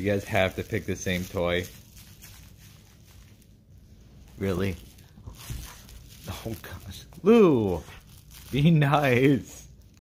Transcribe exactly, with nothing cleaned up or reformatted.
You guys have to pick the same toy. Really? Oh gosh. Lou! Be nice.